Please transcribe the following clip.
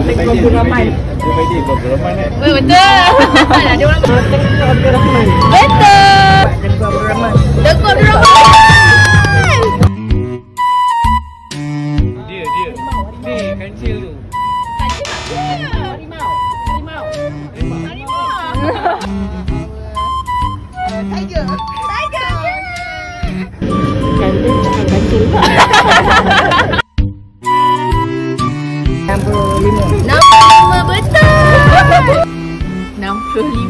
Tengku Rahman. Betul. Ada orang Tengku Rahman. Betul. Tengku Rahman. Tengku Rahman. Dia. Ni kancil tu. Harimau. Tiger. Kancil bukan kancil. 65 betul. 65.